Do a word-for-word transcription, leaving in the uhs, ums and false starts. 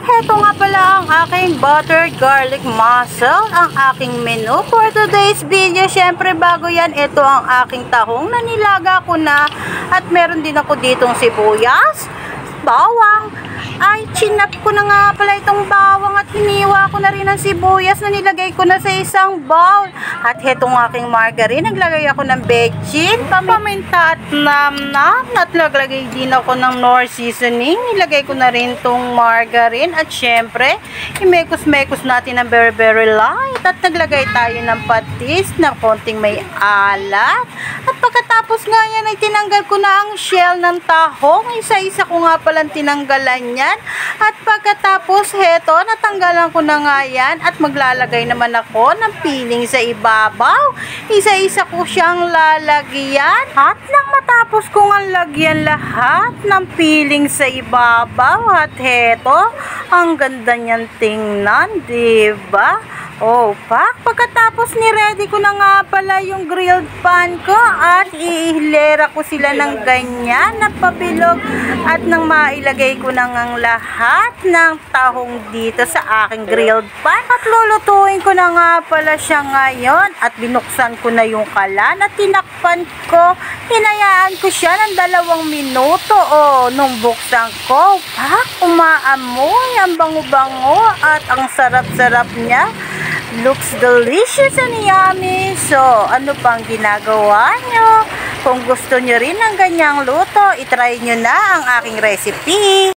heto nga pala ang aking buttered garlic mussel, ang aking menu for today's video. Syempre bago yan, ito ang aking tahong na nilaga ko na at meron din ako ditong sibuyas, bawang. Ay, chinap ko na nga pala itong bawang at hiniwa ko na rin ang sibuyas na nilagay ko na sa isang bowl. At hetong aking margarine, naglagay ako ng bechin, paminta at namnam. At naglagay din ako ng Knorr seasoning. Nilagay ko na rin itong margarine. At syempre, imekos-mekos natin ng very very light. At naglagay tayo ng patis na konting may alat. At pagkatapos nga yan ay tinanggal ko na ang shell ng tahong. Isa-isa ko nga palang tinanggalan yan. At pagkatapos heto, natanggalan ko na nga yan at maglalagay naman ako ng piling sa ibabaw. Isa-isa ko siyang lalagyan. At nang matapos kong ang lagyan lahat ng piling sa ibabaw, at heto, ang ganda niyan tingnan, diba? Oh, pak. Pagkatapos ni-ready ko na nga pala yung grilled pan ko at ihilera ko sila ng ganyan na pabilog at nang mailagay ko na ngang lahat ng tahong dito sa aking grilled pan at lulutuin ko na nga pala siya ngayon at binuksan ko na yung kalan at tinakpan ko. Hinayaan ko siya ng dalawang minuto. Oh, nung buksan ko, pak, umaamoy ang bango-bango at ang sarap-sarap niya. Looks delicious and yummy. So, ano pang ginagawa nyo? Kung gusto nyo rin ng ganyang luto, itry nyo na ang aking recipe.